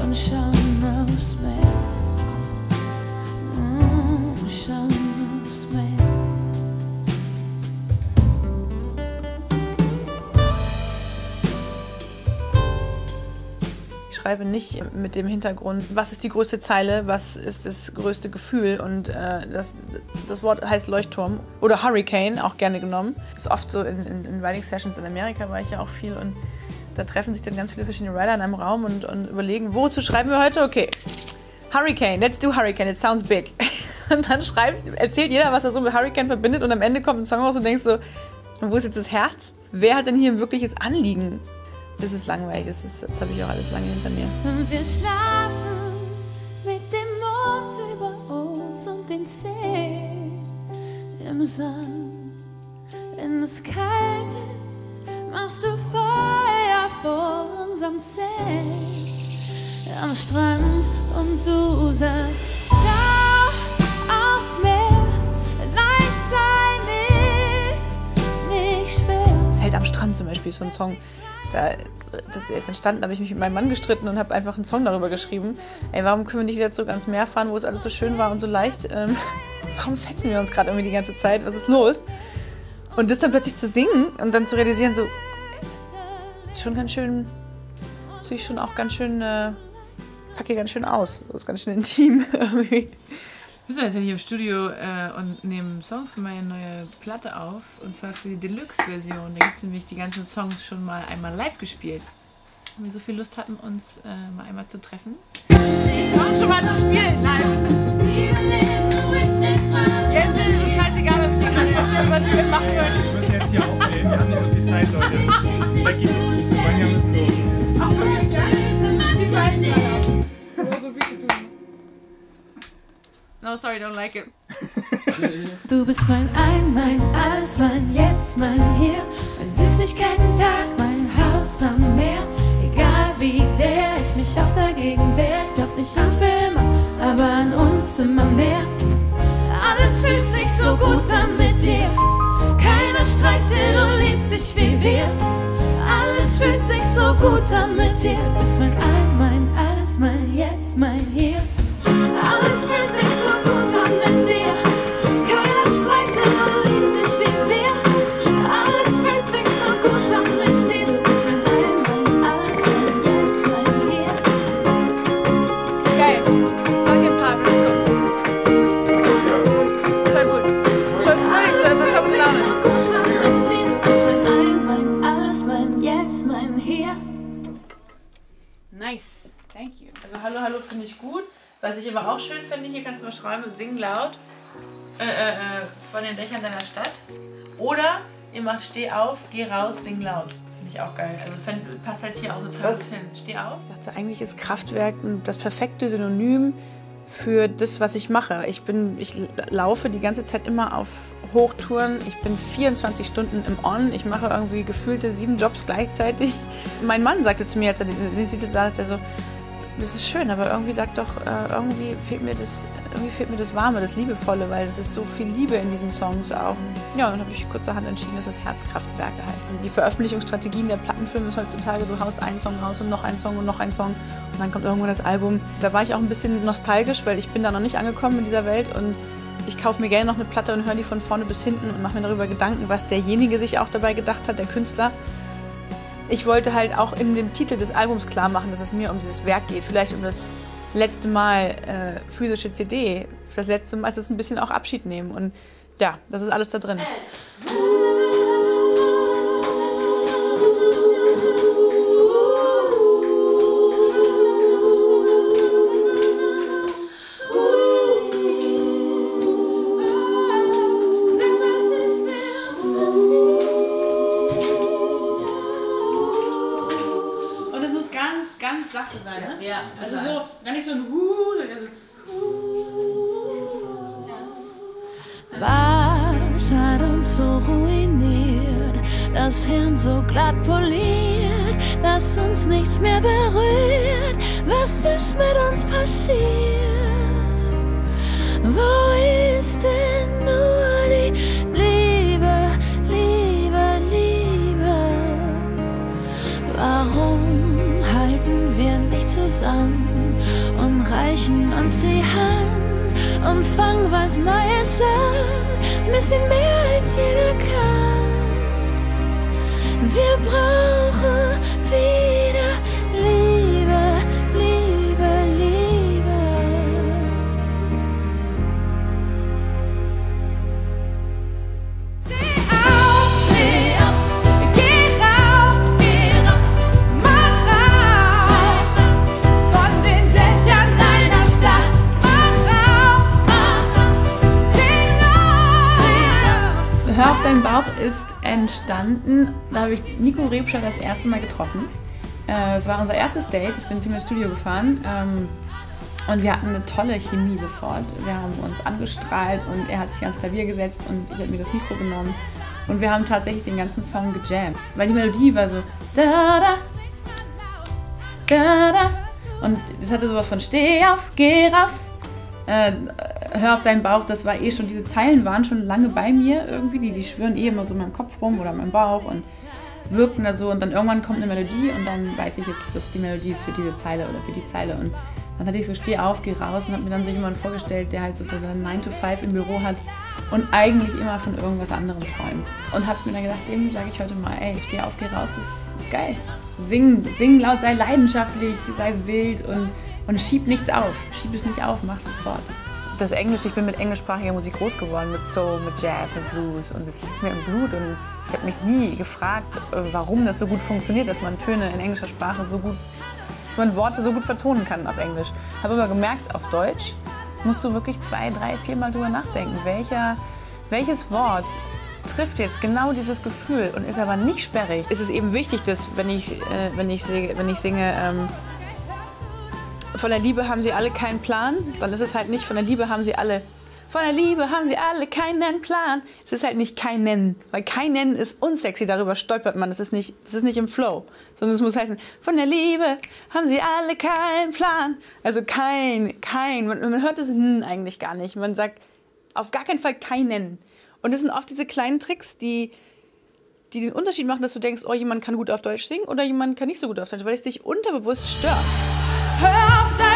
und schauen aufs Meer. Schauen aufs Meer. Ich schreibe nicht mit dem Hintergrund, was ist die größte Zeile, was ist das größte Gefühl. Und das Wort heißt Leuchtturm oder Hurricane, auch gerne genommen. Das ist oft so in Writing Sessions in Amerika war ich ja auch viel. Und da treffen sich dann ganz viele verschiedene Writer in einem Raum und überlegen, wozu schreiben wir heute? Okay, Hurricane, let's do Hurricane, it sounds big. Und dann erzählt jeder, was er so mit Hurricane verbindet und am Ende kommt ein Song raus und denkst so, wo ist jetzt das Herz? Wer hat denn hier ein wirkliches Anliegen? Das ist langweilig, das habe ich auch alles lange hinter mir. Und wir schlafen mit dem Mond über uns und den Zehen im Sand. Wenn es kalt ist, machst du Feuer vor unserem Zelt am Strand und du sagst, schau aufs Meer, leicht sein ist nicht schwer. Zelt am Strand zum Beispiel ist so ein Song. Der ist entstanden, da habe ich mich mit meinem Mann gestritten und habe einfach einen Song darüber geschrieben. Ey, warum können wir nicht wieder zurück ans Meer fahren, wo es alles so schön war und so leicht? Warum fetzen wir uns gerade irgendwie die ganze Zeit? Was ist los? Und das dann plötzlich zu singen und dann zu realisieren, so, schon ganz schön, natürlich schon auch ganz schön, packe ganz schön aus. Das ist ganz schön intim irgendwie. Wir sind jetzt hier im Studio und nehmen Songs für meine neue Platte auf. Und zwar für die Deluxe-Version. Da gibt es nämlich die ganzen Songs schon mal einmal live gespielt. Und wir so viel Lust hatten, uns mal einmal zu treffen. Die Songs schon mal zu spielen live. Jetzt ist es scheißegal, ob ich hier gerade erzähle, was wir machen oder nicht. Wir müssen jetzt hier aufnehmen. Wir haben nicht so viel Zeit, Leute. Becky, Vanja müssen so. Ach, wirklich, ja? Die beiden gerade aus. So viel zu tun. No, sorry, don't like it. Du bist mein Ein, mein Alles, mein Jetzt, mein Hier, mein Süßigkeiten-Tag, mein Haus am Meer. Egal wie sehr ich mich auch dagegen wehr, ich glaub nicht an Filme, aber an uns immer mehr. Alles fühlt sich so gut an mit dir, keiner streitet und liebt sich wie wir. Alles fühlt sich so gut an mit dir, du bist mein Ein, mein Alles, mein Jetzt, mein Hier. Alles fühlt sich so gut an mit dir. Keiner streitet und liebt sich wie wir. Alles fühlt sich so gut an mit dir. Du bist mein Ein, mein Alles, mein Jetzt, mein Hier. Ist geil. Fucking Part, let's go. Voll gut. Voll fröhlich, so einfach voll gute Laune. Gut an mit dir. Du bist mein Ein, mein Alles, mein Jetzt, mein Hier. Nice, thank you. Also Hallo, Hallo finde ich gut. Was ich aber auch schön finde, hier kannst du mal schreiben, sing laut von den Dächern deiner Stadt. Oder ihr macht Steh auf, geh raus, sing laut. Finde ich auch geil. Also passt halt hier auch total gut hin. Steh auf. Ich dachte, eigentlich ist Kraftwerk das perfekte Synonym für das, was ich mache. Ich laufe die ganze Zeit immer auf Hochtouren. Ich bin 24 Stunden im On. Ich mache irgendwie gefühlte 7 Jobs gleichzeitig. Mein Mann sagte zu mir, als er den Titel sah, er so, das ist schön, aber irgendwie sagt doch, irgendwie fehlt mir das Warme, das Liebevolle, weil es ist so viel Liebe in diesen Songs auch. Ja, und dann habe ich kurzerhand entschieden, dass das Herzkraftwerke heißt. Die Veröffentlichungsstrategien der Plattenfilme ist heutzutage, du haust einen Song raus und noch einen Song und noch einen Song und dann kommt irgendwann das Album. Da war ich auch ein bisschen nostalgisch, weil ich bin da noch nicht angekommen in dieser Welt und ich kaufe mir gerne noch eine Platte und höre die von vorne bis hinten und mache mir darüber Gedanken, was derjenige sich auch dabei gedacht hat, der Künstler. Ich wollte halt auch in dem Titel des Albums klar machen, dass es mir um dieses Werk geht. Vielleicht um das letzte Mal physische CD. Das letzte Mal ist es ein bisschen auch Abschied nehmen. Und ja, das ist alles da drin. Ganz sachte sein, ne? Ja, Also so, gar nicht so ein sondern so Was hat uns so ruiniert, das Hirn so glatt poliert, dass uns nichts mehr berührt? Was ist mit uns passiert? Wo ist denn nur die Liebe, Liebe, Liebe? Warum halten wir nicht zusammen? und reichen uns die Hand und fangen was Neues an, ein bisschen mehr als jeder kann. Wir brauchen wieder Liebe, Liebe, Liebe. Steh auf, geh raus, mach raus von den Dächern deiner Stadt. Mach raus, sing laut. Hör auf deinen Bauch ist entstanden. Da habe ich Nico Rebscher das erste Mal getroffen. Es war unser erstes Date. Ich bin zu ihm ins Studio gefahren und wir hatten eine tolle Chemie sofort. Wir haben uns angestrahlt und er hat sich ans Klavier gesetzt und ich habe mir das Mikro genommen und wir haben tatsächlich den ganzen Song gejammt. Weil die Melodie war so da da da da und es hatte sowas von steh auf, geh raus. Hör auf deinen Bauch, das war eh schon, diese Zeilen waren schon lange bei mir irgendwie, die schwirren eh immer so in meinem Kopf rum oder in meinem Bauch und wirkten da so und dann irgendwann kommt eine Melodie und dann weiß ich jetzt, das ist die Melodie für diese Zeile oder für die Zeile und dann hatte ich so steh auf, geh raus und habe mir dann so jemanden vorgestellt, der halt so einen 9 to 5 im Büro hat und eigentlich immer von irgendwas anderem träumt und habe mir dann gedacht, dem sage ich heute mal, ey, steh auf, geh raus, das ist geil. Sing laut, sei leidenschaftlich, sei wild und schieb nichts auf. Schieb es nicht auf, mach sofort. Das Englisch, ich bin mit englischsprachiger Musik groß geworden, mit Soul, mit Jazz, mit Blues und das liegt mir im Blut und ich habe mich nie gefragt, warum das so gut funktioniert, dass man Töne in englischer Sprache so gut, dass man Worte so gut vertonen kann auf Englisch. Habe aber gemerkt, auf Deutsch musst du wirklich 2, 3, 4 Mal drüber nachdenken, welches Wort trifft jetzt genau dieses Gefühl und ist aber nicht sperrig. Es ist eben wichtig, dass wenn ich singe, von der Liebe haben sie alle keinen Plan, dann ist es halt nicht von der Liebe haben sie alle keinen Plan. Es ist halt nicht keinen, weil keinen ist unsexy, darüber stolpert man, das ist nicht im Flow, sondern es muss heißen, von der Liebe haben sie alle keinen Plan. Also kein, man hört das eigentlich gar nicht, man sagt auf gar keinen Fall keinen. Und das sind oft diese kleinen Tricks, die den Unterschied machen, dass du denkst, oh, jemand kann gut auf Deutsch singen oder jemand kann nicht so gut auf Deutsch, weil es dich unterbewusst stört. Hör auf